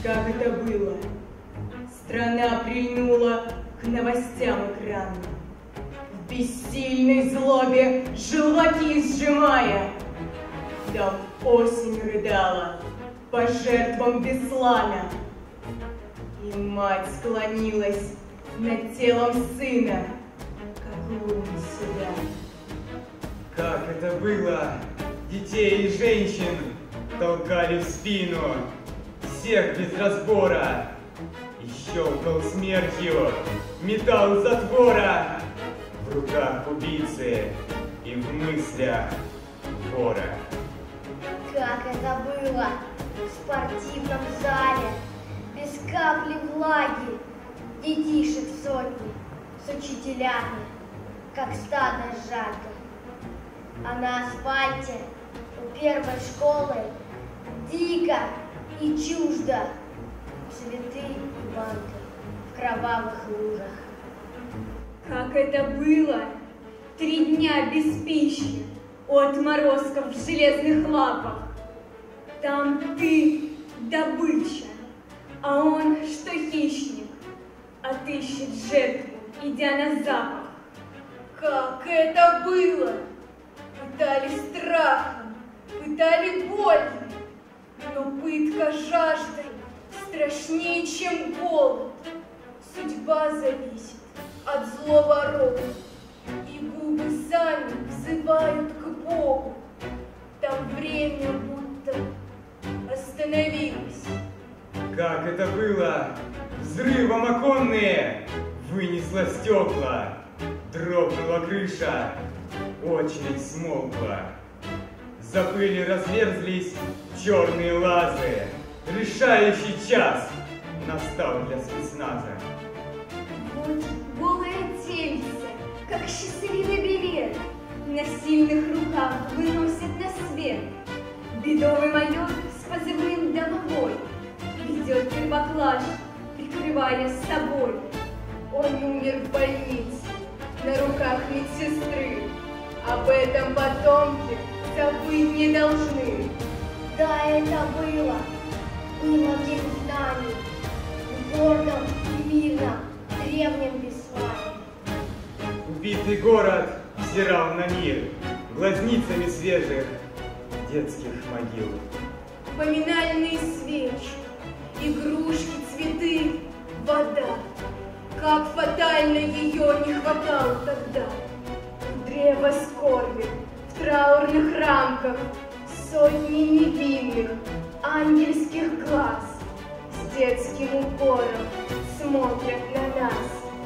Как это было? Страна прильнула к новостям экранным, в бессильной злобе желваки сжимая. Да осень рыдала по жертвам Беслана, и мать склонилась над телом сына, как лунь сюда. Как это было? Детей и женщин толкали в спину, всех без разбора, и щелкал смертью металл затвора в руках убийцы и в мыслях вора. Как это было в спортивном зале, без капли влаги, детишек сотни с учителями, как стадо сжато. А на асфальте у первой школы дико и чуждо цветы и банки в кровавых лужах. Как это было 3 дня без пищи у отморозков в железных лапах. Там ты добыча, а он что хищник, отыщет жертву, идя на запах. Как это было! Пытали страхом, пытали болью, но пытка жаждой страшнее, чем голод. Судьба зависит от злого рода, и губы сами взывают к Богу. Там время будто остановилось. Как это было? Взрывом оконные вынесло стекла, дрогнула крыша, очередь смолкла. За пыли разверзлись черные лазы. Решающий час настал для спецназа. Вот голое тельце, как счастливый билет, на сильных руках выносит на свет. Бедовый майор с позывным «Домовой» ведет первокласс, прикрывая с собой. Он умер в больнице на руках медсестры. Об этом потомки забыть не должны. Да, это было в день знаний, в гордом и мирном древнем Беслане. Убитый город взирал на мир глазницами свежих детских могил. Поминальные свечи, игрушки, цветы, вода. Как фатально ее не хватало тогда. Древо скорби в траурных рамках, сотни невинных ангельских глаз с детским укором смотрят на нас.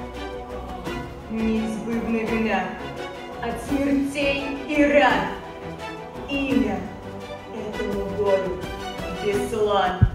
Неизбывна вина от смертей и ран. Имя этому горю Беслан.